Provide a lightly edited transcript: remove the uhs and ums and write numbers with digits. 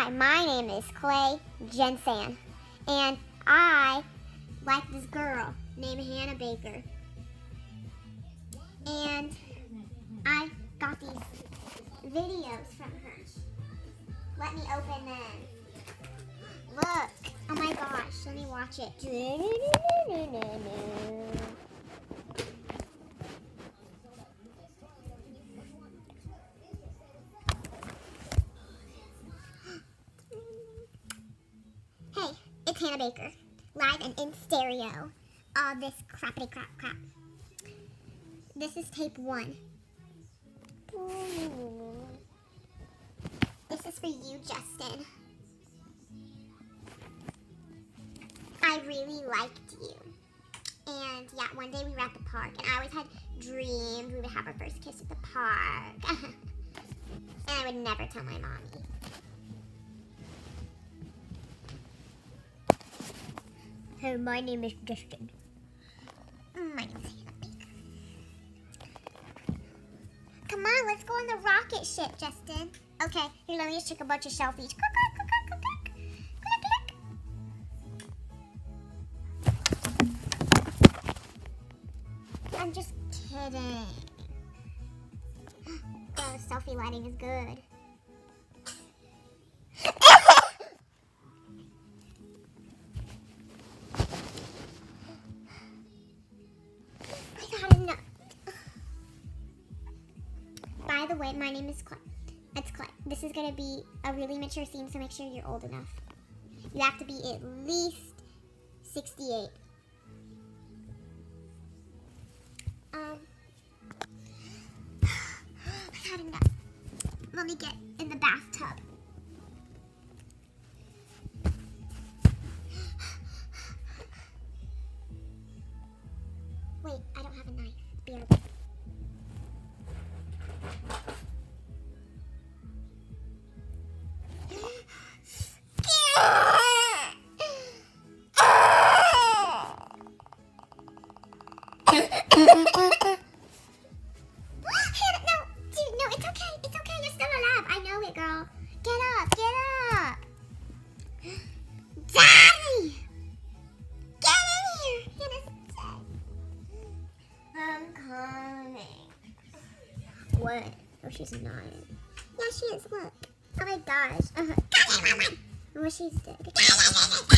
Hi, my name is Clay Jensen, and I like this girl named Hannah Baker. And I got these videos from her. Let me open them. Look. Oh my gosh, let me watch it. Hey, it's Hannah Baker, live and in stereo. All this crappity crap. This is tape 1. This is for you, Justin. I really liked you. And yeah, one day we were at the park, and I always had dreamed we would have our first kiss at the park. And I would never tell my mommy. Hey, my name is Justin. My name is Hannah Baker. Come on, let's go on the rocket ship, Justin. Okay, here, let me just take a bunch of selfies. I'm just kidding. Oh, selfie lighting is good. I got enough. By the way, my name is Clay. It's Clay. This is going to be a really mature scene, so make sure you're old enough. You have to be at least 68. I got enough. Let me get in the bathtub. Wait, I don't have a knife. Be right back. What? Oh, she's not. Yeah, she is. Look. Oh my gosh. Oh, she's dead.